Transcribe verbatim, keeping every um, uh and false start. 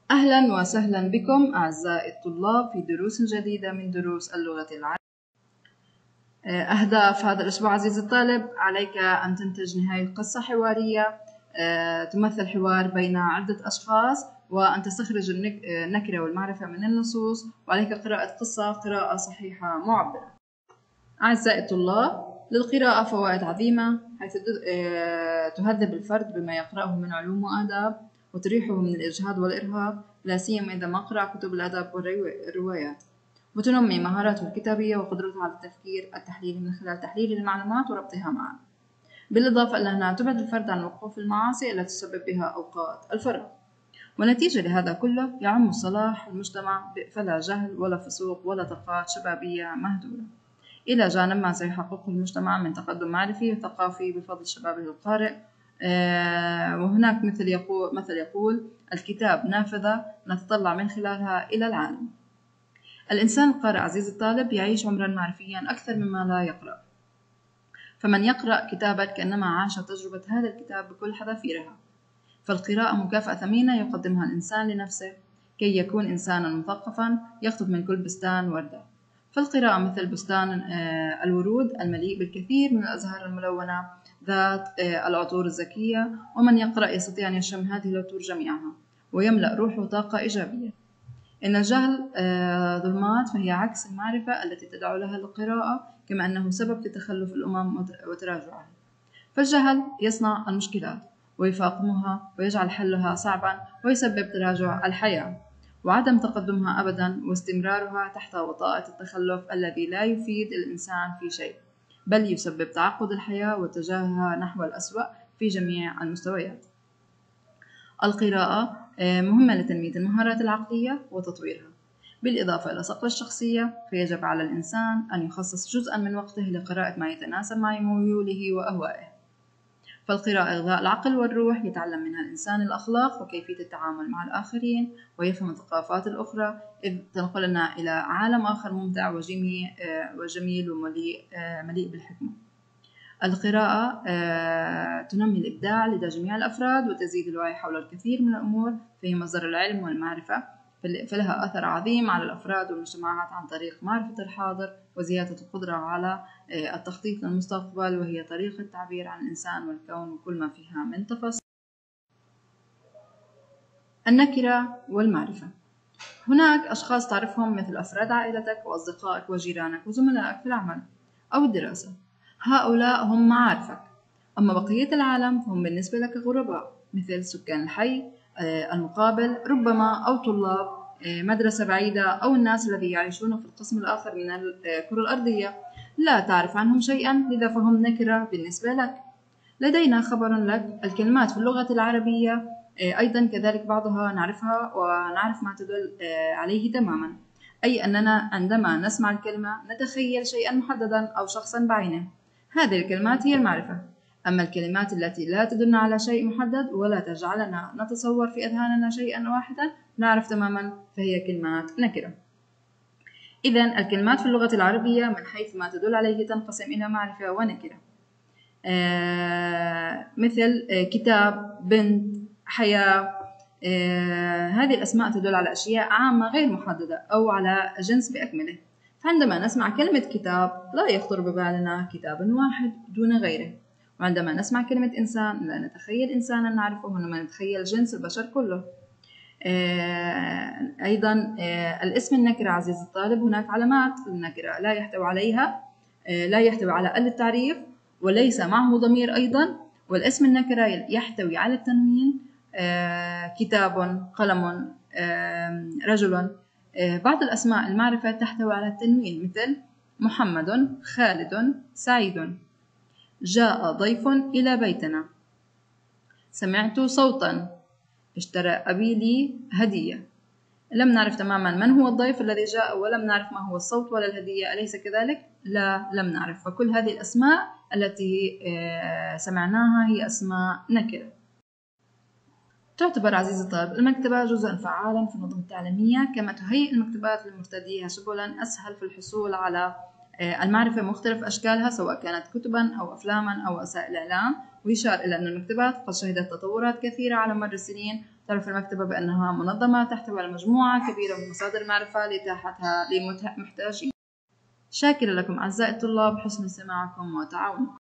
أهلا وسهلا بكم أعزائي الطلاب في دروس جديدة من دروس اللغة العربية. أهداف هذا الأسبوع عزيزي الطالب، عليك أن تنتج نهاية قصة حوارية تمثل حوار بين عدة أشخاص، وأن تستخرج النكرة والمعرفة من النصوص، وعليك قراءة قصة قراءة صحيحة معبرة. أعزائي الطلاب، للقراءة فوائد عظيمة، حيث تهذب الفرد بما يقرأه من علوم وآداب، وتريحه من الإجهاد والإرهاق، لا سيما إذا ما قرأ كتب الآداب والروايات، وتنمي مهاراته الكتابية وقدرته على التفكير التحليلي من خلال تحليل المعلومات وربطها معا. بالإضافة إلى أنها تبعد الفرد عن الوقوع في المعاصي التي تسبب بها أوقات الفراغ. ونتيجة لهذا كله يعم صلاح المجتمع، فلا جهل ولا فسوق ولا طاقات شبابية مهدورة، إلى جانب ما سيحققه المجتمع من تقدم معرفي وثقافي بفضل شبابه القارئ. آه وهناك مثل يقول, مثل يقول الكتاب نافذة نتطلع من خلالها إلى العالم. الإنسان القارئ عزيزي الطالب يعيش عمرا معرفيا أكثر مما لا يقرأ، فمن يقرأ كتابا كأنما عاش تجربة هذا الكتاب بكل حذافيرها. فالقراءة مكافأة ثمينة يقدمها الإنسان لنفسه كي يكون إنسانا مثقفا يخطف من كل بستان وردة. فالقراءة مثل بستان الورود المليء بالكثير من الأزهار الملونة ذات العطور الزكية، ومن يقرأ يستطيع أن يشم هذه العطور جميعها ويملأ روحه طاقة إيجابية. إن الجهل ظلمات، فهي عكس المعرفة التي تدعو لها القراءة، كما أنه سبب في تخلف الأمم وتراجعها. فالجهل يصنع المشكلات ويفاقمها ويجعل حلها صعبا ويسبب تراجع الحياة وعدم تقدمها أبدا، واستمرارها تحت وطأة التخلف الذي لا يفيد الإنسان في شيء، بل يسبب تعقد الحياة واتجاهها نحو الأسوأ في جميع المستويات. القراءة مهمة لتنمية المهارات العقلية وتطويرها، بالإضافة إلى صقل الشخصية، فيجب على الإنسان أن يخصص جزءا من وقته لقراءة ما يتناسب مع ميوله وأهوائه. فالقراءة إغذاء العقل والروح، يتعلم منها الإنسان الأخلاق وكيفية التعامل مع الآخرين، ويفهم الثقافات الأخرى، إذ تنقلنا إلى عالم آخر ممتع وجميل ومليء مليء بالحكمة. القراءة تنمي الإبداع لدى جميع الأفراد وتزيد الوعي حول الكثير من الأمور، فهي مصدر العلم والمعرفة، فلها أثر عظيم على الأفراد والمجتمعات عن طريق معرفة الحاضر وزيادة القدرة على التخطيط للمستقبل، وهي طريقة التعبير عن الإنسان والكون وكل ما فيها من تفاصيل. النكرة والمعرفة. هناك أشخاص تعرفهم مثل أفراد عائلتك وأصدقائك وجيرانك وزملائك في العمل أو الدراسة، هؤلاء هم معارفك. أما بقية العالم فهم بالنسبة لك غرباء، مثل سكان الحي المقابل ربما، أو طلاب مدرسة بعيدة، أو الناس الذين يعيشون في القسم الآخر من الكرة الأرضية. لا تعرف عنهم شيئا، لذا فهم نكرة بالنسبة لك. لدينا خبر لك. الكلمات في اللغة العربية أيضا كذلك بعضها نعرفها ونعرف ما تدل عليه تماما، أي أننا عندما نسمع الكلمة نتخيل شيئا محددا أو شخصا بعينه. هذه الكلمات هي المعرفة. أما الكلمات التي لا تدلنا على شيء محدد ولا تجعلنا نتصور في أذهاننا شيئا واحدا نعرف تماما، فهي كلمات نكرة. إذن الكلمات في اللغة العربية من حيث ما تدل عليه تنقسم إلى معرفة ونكرة. آه مثل آه كتاب، بنت، حياة. آه هذه الأسماء تدل على أشياء عامة غير محددة أو على جنس بأكمله. فعندما نسمع كلمة كتاب لا يخطر ببالنا كتاب واحد دون غيره، وعندما نسمع كلمة إنسان لا نتخيل إنسانا نعرفه، وإنما نتخيل جنس البشر كله. آه أيضا آه الاسم النكرة عزيزي الطالب، هناك علامات النكرة لا يحتوي عليها آه لا يحتوي على ال التعريف وليس معه ضمير أيضا. والاسم النكرة يحتوي على التنوين، آه كتاب، قلم، آه رجل. آه بعض الأسماء المعرفة تحتوي على التنوين، مثل محمد، خالد، سعيد. جاء ضيف إلى بيتنا، سمعت صوتا، اشترى أبي لي هدية. لم نعرف تماما من هو الضيف الذي جاء، ولم نعرف ما هو الصوت ولا الهدية، أليس كذلك؟ لا، لم نعرف. فكل هذه الأسماء التي سمعناها هي أسماء نكرة. تعتبر عزيزي الطالب المكتبة جزءا فعالا في النظم التعليمية، كما تهيئ المكتبات للمرتديها سبلا أسهل في الحصول على المعرفة مختلف أشكالها، سواء كانت كتبا أو أفلاما أو وسائل إعلام. ويشار إلى أن المكتبات قد شهدت تطورات كثيرة على مر السنين، تعرف المكتبة بأنها منظمة تحتوي على مجموعة كبيرة من مصادر المعرفة لإتاحتها للمحتاجين. شاكرة لكم أعزائي الطلاب حسن سماعكم وتعاونكم.